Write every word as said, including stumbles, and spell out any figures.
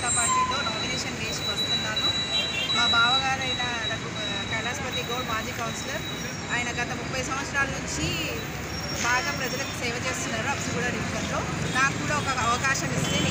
జనతా పార్టీలో నామినేషన్ వేసి వస్తున్నాను. మా బావగారైన రఘు కైలాసపతి గౌడ్ మాజీ కౌన్సిలర్, ఆయన గత ముప్పై సంవత్సరాల నుంచి బాగా ప్రజలకు సేవ చేస్తున్నారు అప్సిగూడ డివిజన్లో. నాకు కూడా ఒక అవకాశం ఇస్తే